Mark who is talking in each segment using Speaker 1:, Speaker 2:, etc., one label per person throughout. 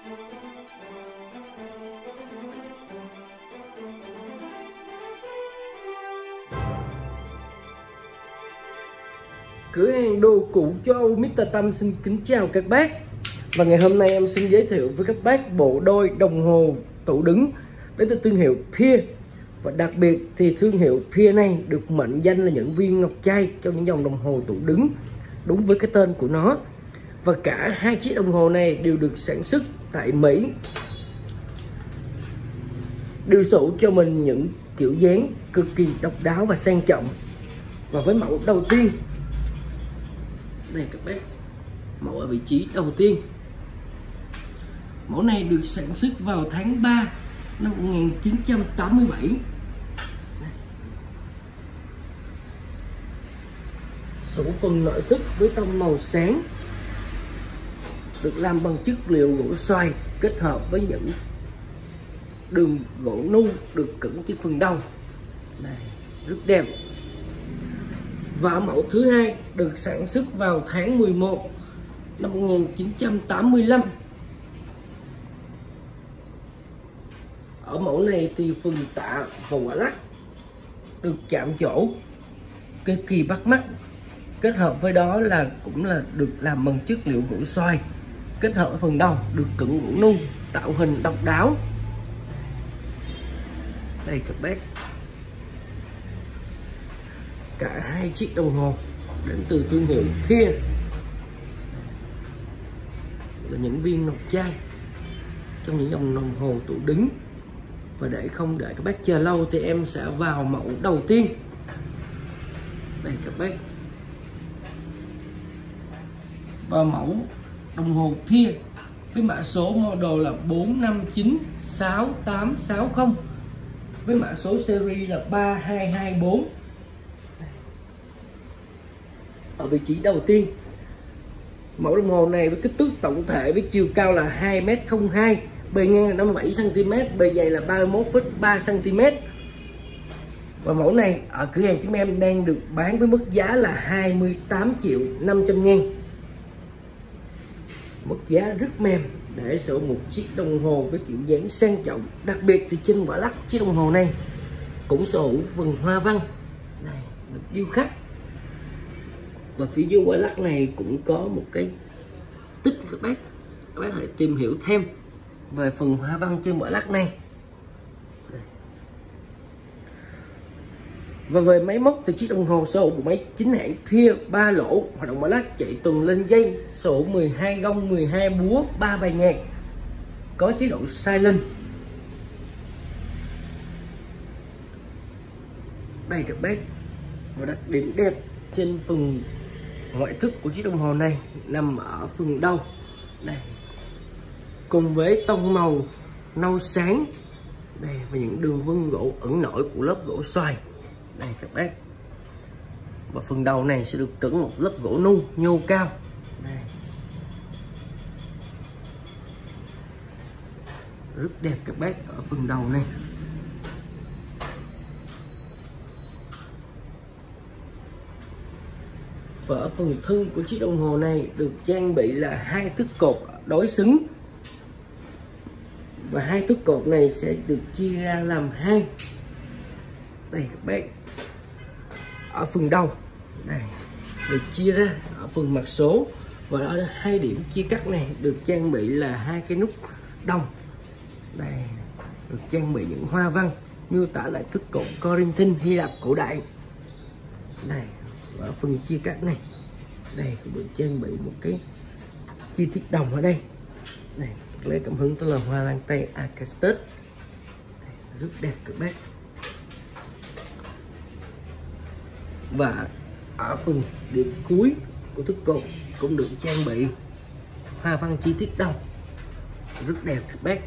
Speaker 1: Cửa hàng đồ cụ châu Mr. Tâm xin kính chào các bác. Và ngày hôm nay em xin giới thiệu với các bác bộ đôi đồng hồ tủ đứng đến từ thương hiệu Peer. Và đặc biệt thì thương hiệu Peer này được mệnh danh là những viên ngọc trai trong những dòng đồng hồ tủ đứng, đúng với cái tên của nó. Và cả hai chiếc đồng hồ này đều được sản xuất tại Mỹ, đều sở hữu cho mình những kiểu dáng cực kỳ độc đáo và sang trọng. Và với mẫu đầu tiên đây các bác, mẫu ở vị trí đầu tiên, mẫu này được sản xuất vào tháng 3 năm 1987. Sở hữu phần nội thất với tông màu sáng, được làm bằng chất liệu gỗ xoài kết hợp với những đường gỗ nu được cẩn trên phần đầu. Đây, rất đẹp. Và mẫu thứ hai được sản xuất vào tháng 11 năm 1985. Ở mẫu này thì phần tạ và quả lắc được chạm trổ cực kỳ bắt mắt, kết hợp với đó là cũng là được làm bằng chất liệu gỗ xoài, kết hợp với phần đầu được cẩn gỗ nu, tạo hình độc đáo. Đây các bác, cả hai chiếc đồng hồ đến từ thương hiệu Peer là những viên ngọc trai trong những dòng đồng hồ tủ đứng. Và để không để các bác chờ lâu thì em sẽ vào mẫu đầu tiên. Đây các bác, và mẫu đồng hồ Peer với mã số model là 459680 với mã số series là 3224. Ở vị trí đầu tiên, mẫu đồng hồ này với kích thước tổng thể với chiều cao là 2m02, bề ngang là 57cm, bề dày là 31,3cm. Và mẫu này ở cửa hàng chúng em đang được bán với mức giá là 28.500.000. Mức giá rất mềm để sở hữu một chiếc đồng hồ với kiểu dáng sang trọng. Đặc biệt thì trên quả lắc chiếc đồng hồ này cũng sở hữu vần hoa văn này, được điêu khắc. Và phía dưới quả lắc này cũng có một cái tích các bác có thể tìm hiểu thêm về phần hoa văn trên quả lắc này. Và về máy móc thì chiếc đồng hồ sở hữu bộ máy chính hãng Peer 3 lỗ, hoạt động quả lắc chạy tuần lên dây, sở hữu 12 gông, 12 búa, 3 bài nhạc, có chế độ silent. Đây các bác, và đặc điểm đẹp trên phần ngoại thất của chiếc đồng hồ này nằm ở phần đầu này, cùng với tông màu nâu sáng đây và những đường vân gỗ ẩn nổi của lớp gỗ xoài. Đây các bác, và phần đầu này sẽ được cẩn một lớp gỗ nu nhô cao đây, rất đẹp các bác. Ở phần đầu này và ở phần thân của chiếc đồng hồ này được trang bị là hai thước cột đối xứng, và hai thước cột này sẽ được chia ra làm hai. Đây các bác, ở phần đầu này được chia ra ở phần mặt số, và ở hai điểm chia cắt này được trang bị là hai cái nút đồng đây, được trang bị những hoa văn miêu tả lại thước cột Corinthine Hy Lạp cổ đại. Đây, và ở phần chia cắt này đây cũng được trang bị một cái chi tiết đồng ở đây. Đây, lấy cảm hứng từ là hoa lan tây Acastus, rất đẹp các bác. Và ở phần điểm cuối của thước cột cũng được trang bị hoa văn chi tiết đồng, rất đẹp các bác.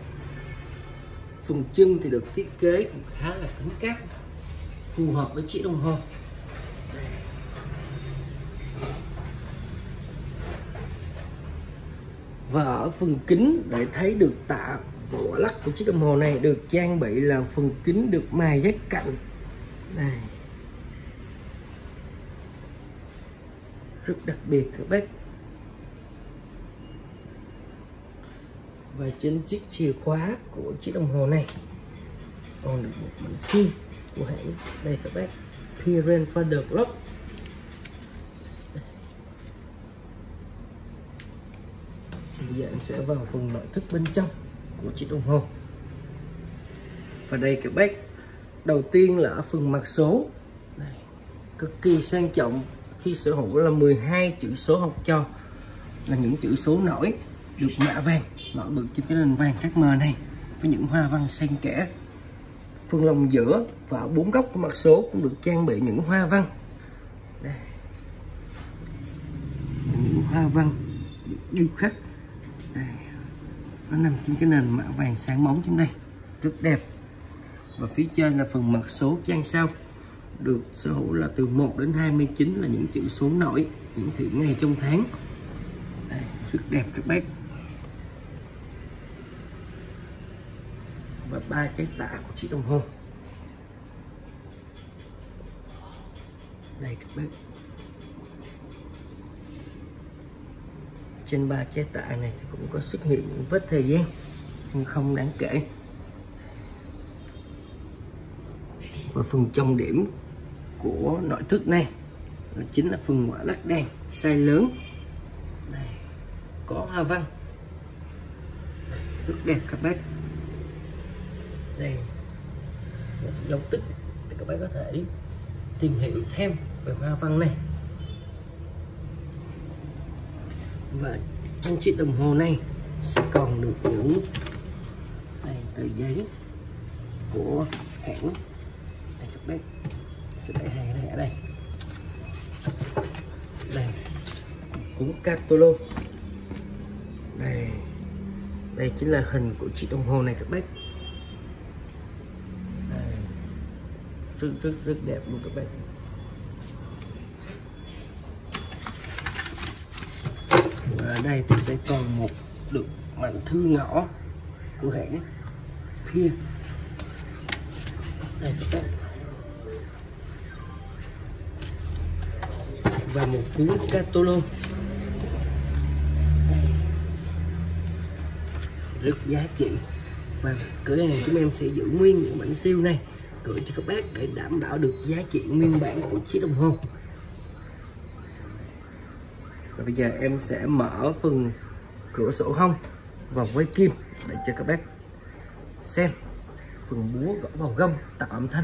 Speaker 1: Phần chân thì được thiết kế cũng khá là cứng cáp, phù hợp với chiếc đồng hồ. Và ở phần kính để thấy được tạ và quả lắc của chiếc đồng hồ này được trang bị là phần kính được mài giác cạnh này, rất đặc biệt các bác. Và trên chiếc chìa khóa của chiếc đồng hồ này còn được một mảnh sim của hãng. Đây các bác, Grandfather Clock. Bây giờ em sẽ vào phần nội thất bên trong của chiếc đồng hồ. Và đây các bác, đầu tiên là ở phần mặt số. Đây, cực kỳ sang trọng khi sở hữu là 12 chữ số học trò, là những chữ số nổi được mạ vàng nổi bật trên cái nền vàng cát mờ này với những hoa văn xen kẽ. Phần lồng giữa và 4 góc của mặt số cũng được trang bị những hoa văn. Đây, những hoa văn được điêu khắc. Đây, nó nằm trên cái nền mạ vàng sáng bóng trên đây, rất đẹp. Và phía trên là phần mặt số trang sau, được sở hữu là từ 1 đến 29 là những chữ số nổi hiển thị ngày trong tháng. Đây, rất đẹp các bác. Và 3 cái tạ của chiếc đồng hồ. Đây các bác, trên 3 trái tạ này thì cũng có xuất hiện những vết thời gian nhưng không đáng kể. Và phần trọng điểm của nội thất này là chính là phần quả lắc đèn size lớn. Đây, có hoa văn rất đẹp các bác. Đây, một dấu tích để các bác có thể tìm hiểu thêm về hoa văn này. Và trong chiếc đồng hồ này sẽ còn được những đây, tờ giấy của hãng. Đây các bác, sẽ để hai cái này ở đây. Đây, cuốn catalog. Đây, đây chính là hình của chiếc đồng hồ này các bác. Đây, rất đẹp luôn các bác. Và ở đây thì sẽ còn một được mảnh thư nhỏ của hãng Peer. Đây các bác. Và một cuốn catalog rất giá trị. Và cửa hàng của em sẽ giữ nguyên những bản siêu này gửi cho các bác để đảm bảo được giá trị nguyên bản của chiếc đồng hồ. Và bây giờ em sẽ mở phần cửa sổ hông và quay kim để cho các bác xem phần búa gõ vào gông tạo âm thanh.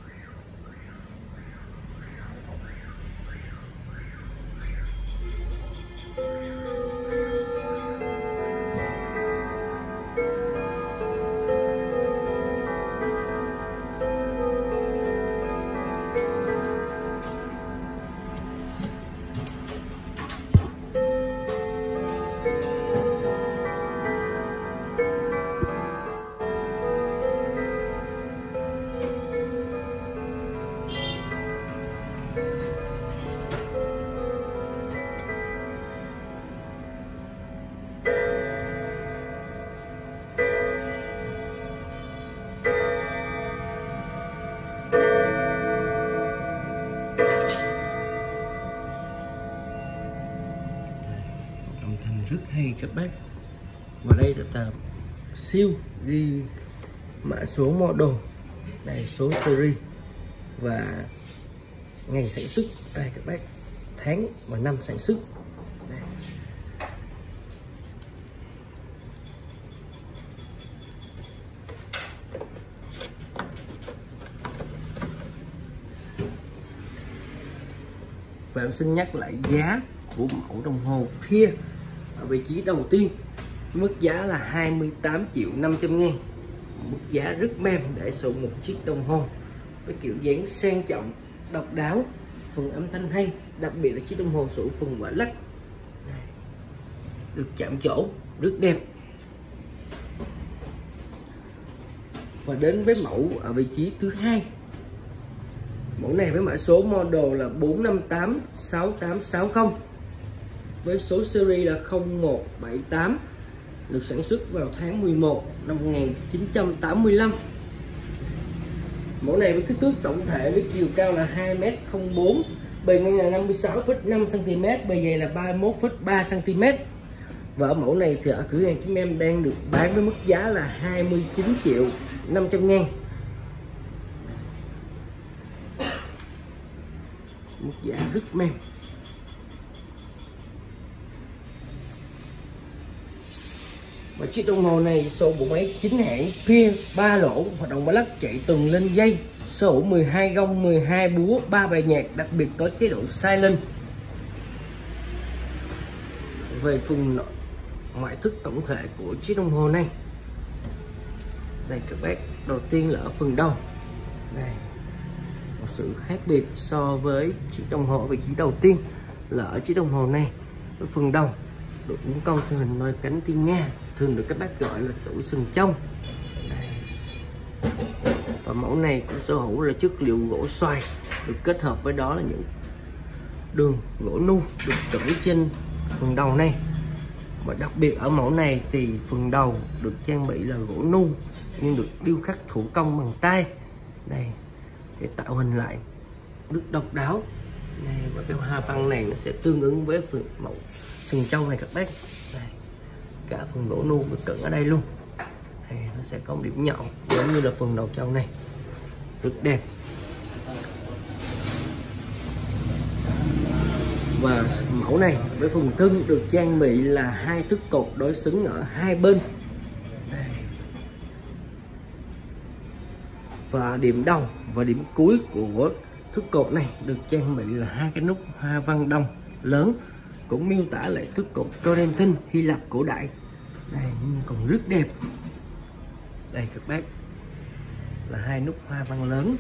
Speaker 1: Âm thanh rất hay các bác. Và đây là tờ siêu ghi mã số model, đây số series và ngày sản xuất. Đây các bác, tháng và năm sản xuất. Đây. Và em xin nhắc lại giá của mẫu đồng hồ Peer ở vị trí đầu tiên. Mức giá là 28.500.000. Mức giá rất mềm để sở hữu một chiếc đồng hồ với kiểu dáng sang trọng, độc đáo, phần âm thanh hay, đặc biệt là chiếc đồng hồ sở hữu phần quả lắc được chạm trổ rất đẹp. Và đến với mẫu ở vị trí thứ hai. Mẫu này với mã số model là 4586860 với số series là 0178, được sản xuất vào tháng 11 năm 1985. Mẫu này với kích thước tổng thể với chiều cao là 2m04, bề ngang là 56,5 cm, bề dày là 31,3 cm. Và ở mẫu này thì ở cửa hàng chúng em đang được bán với mức giá là 29.500.000. Mức giá rất mềm. Và chiếc đồng hồ này số bộ máy chính hãng, pin 3 lỗ, hoạt động ba lắc, chạy tuần lên dây, sở hữu 12 gông, 12 búa, 3 bài nhạc, đặc biệt có chế độ silent. Về phần ngoại thất tổng thể của chiếc đồng hồ này, đây các bác, đầu tiên là ở phần đầu đây, một sự khác biệt so với chiếc đồng hồ vị trí đầu tiên là ở chiếc đồng hồ này, ở phần đầu được những con thân hình noi cánh tiên Nga, thường được các bác gọi là tủ sừng trông. Và mẫu này cũng sở hữu là chất liệu gỗ xoài, được kết hợp với đó là những đường gỗ nu được trỗi trên phần đầu này. Và đặc biệt ở mẫu này thì phần đầu được trang bị là gỗ nu nhưng được điêu khắc thủ công bằng tay đây để tạo hình lại rất độc đáo này. Và cái hoa văn này nó sẽ tương ứng với phần mẫu sừng trâu này các bác đây. Cả phần gỗ nu được cận ở đây luôn đây, nó sẽ có một điểm nhọn giống như là phần đầu trâu này, rất đẹp. Và mẫu này với phần thân được trang bị là 2 thước cột đối xứng ở hai bên đây. Và điểm đầu và điểm cuối của thước cột này được trang bị là 2 cái nút hoa văn đồng lớn, cũng miêu tả lại thước cột Corentin Hy Lạp cổ đại đây, nhưng còn rất đẹp. Đây các bác, là 2 nút hoa văn lớn.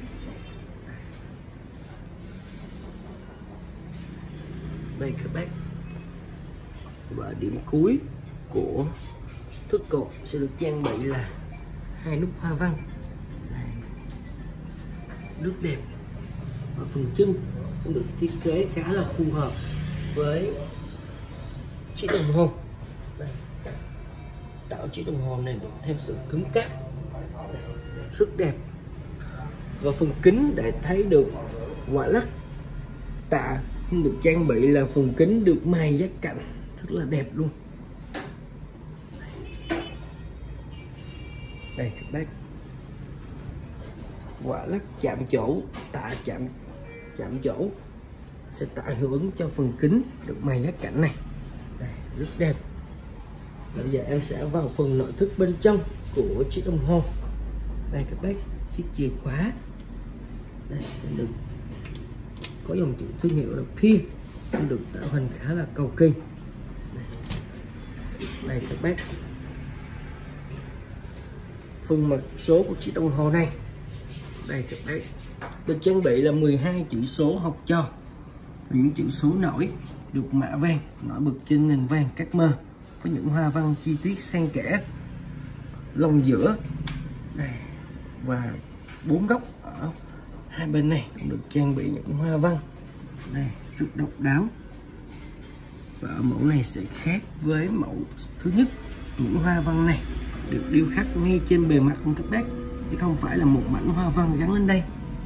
Speaker 1: Đây các bác, và điểm cuối của thước cột sẽ được trang bị là 2 nút hoa văn đây, rất đẹp. Và phần chân cũng được thiết kế khá là phù hợp với chiếc đồng hồ đây, tạo chiếc đồng hồ này được thêm sự cứng cáp đây, rất đẹp. Và phần kính để thấy được quả lắc tạ được trang bị là phần kính được mài giác cạnh rất là đẹp luôn đây các bác, quả lắc chạm chỗ, tạ chạm chỗ sẽ tạo hiệu ứng cho phần kính được mài giác cạnh này đây, rất đẹp. Bây giờ em sẽ vào phần nội thất bên trong của chiếc đồng hồ đây các bác, chiếc chìa khóa đây được có dòng chữ thương hiệu là pin, được tạo hình khá là cầu kỳ đây các bác. Phần mặt số của chiếc đồng hồ này đây các bác, được trang bị là 12 chữ số học trò, những chữ số nổi được mạ vàng nổi bật trên nền vàng cát mơ với những hoa văn chi tiết xen kẽ lông giữa đây. Và 4 góc ở hai bên này cũng được trang bị những hoa văn này rất độc đáo. Và ở mẫu này sẽ khác với mẫu thứ nhất, những hoa văn này được điêu khắc ngay trên bề mặt của các bác chứ không phải là một mảnh hoa văn gắn lên đây.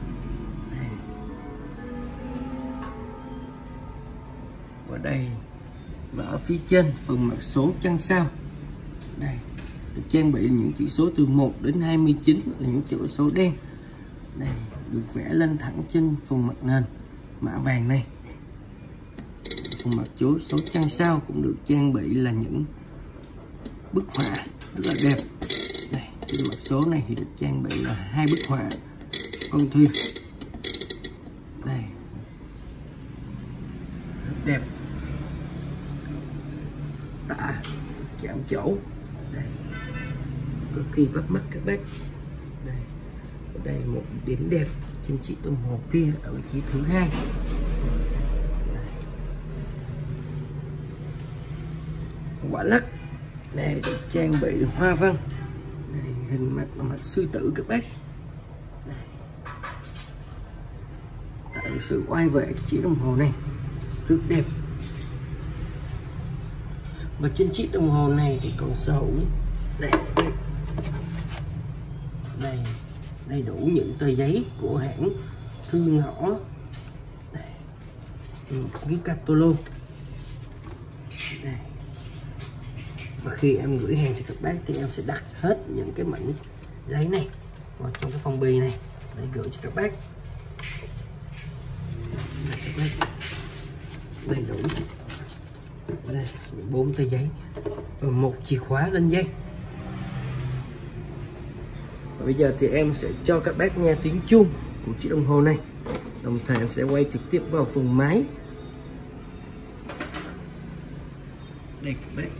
Speaker 1: Và đây, và ở phía trên phần mặt số chân sao đây được trang bị những chữ số từ 1 đến 29 là những chữ số đen đây, được vẽ lên thẳng trên phần mặt nền mạ vàng này. Phần mặt số chân sao cũng được trang bị là những bức họa rất là đẹp đây. Trên mặt số này thì được trang bị là 2 bức họa con thuyền đây, rất đẹp. Tạ chạm chỗ đây, cực kỳ bắt mắt các bác đây. Ở đây một điểm đẹp trên chiếc đồng hồ kia ở vị trí thứ 2. Quả lắc này được trang bị hoa văn đây, hình mặt là mặt sư tử các bác đây. Tạo sự oai vệ của chiếc đồng hồ này rất đẹp. Và trên chiếc đồng hồ này thì còn sở hữu đây, đây đầy đủ những tờ giấy của hãng thư ngõ đây, một cái catalog đây. Và khi em gửi hàng cho các bác thì em sẽ đặt hết những cái mảnh giấy này vào trong cái phong bì này để gửi cho các bác. Đầy đủ đây 4 tờ giấy và 1 chìa khóa lên dây. Và bây giờ thì em sẽ cho các bác nghe tiếng chuông của chiếc đồng hồ này, đồng thời em sẽ quay trực tiếp vào phần máy. Đây các bác.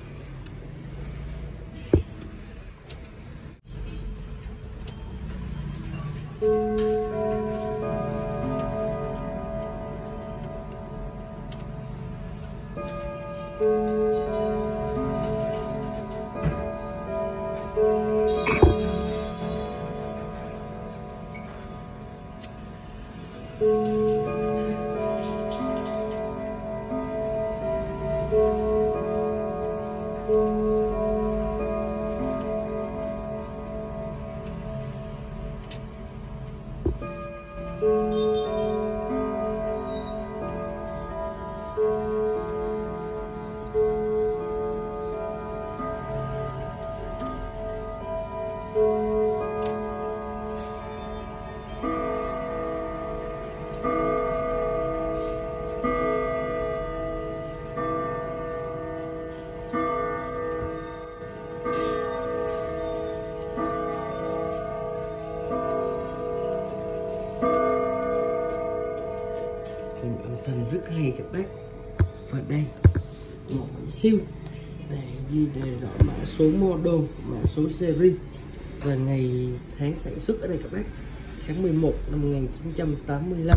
Speaker 1: Âm thanh rất hay các bác. Và đây một bản siêu để ghi đề rõ mã số model, mã số series và ngày tháng sản xuất ở đây các bác, tháng 11 năm 1985.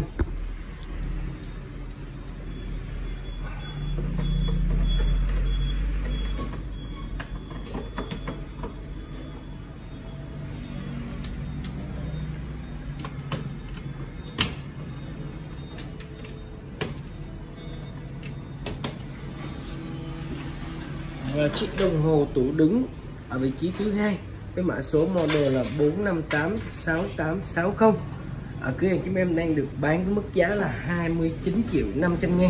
Speaker 1: Và chiếc đồng hồ tủ đứng ở vị trí thứ hai với mã số model là 4586860. Ở cửa hàng chúng em đang được bán với mức giá là 29.500.000.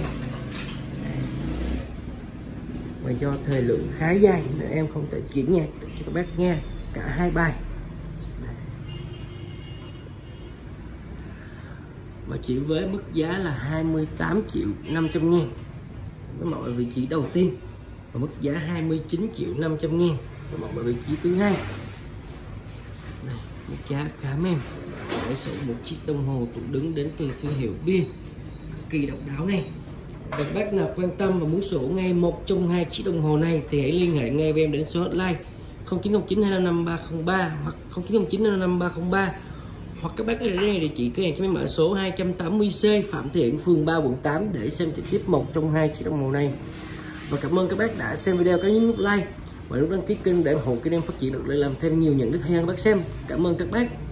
Speaker 1: Và do thời lượng khá dài nên em không thể chuyển nhạc để cho các bác nghe cả hai bài. Và chỉ với mức giá là 28.500.000 với mọi vị trí đầu tiên, và mức giá 29.500.000 với mọi vị trí thứ hai. Này, mức giá khá mềm để sở một chiếc đồng hồ tủ đứng đến từ thương hiệu Bia cực kỳ độc đáo này. Các bác nào quan tâm và muốn sở hữu ngay một trong hai chiếc đồng hồ này thì hãy liên hệ ngay với em đến số hotline 0909 255 303 hoặc 0909 255 303, hoặc các bác có thể đến địa chỉ cửa hàng cho mấy mã số 280C Phạm Thị Hiển, phường 3, quận 8 để xem trực tiếp một trong hai chiếc đồng hồ này. Và cảm ơn các bác đã xem video, có nhấn nút like và nút đăng ký kênh để ủng hộ kênh em phát triển được, để làm thêm nhiều những clip hay hơn các bác xem. Cảm ơn các bác.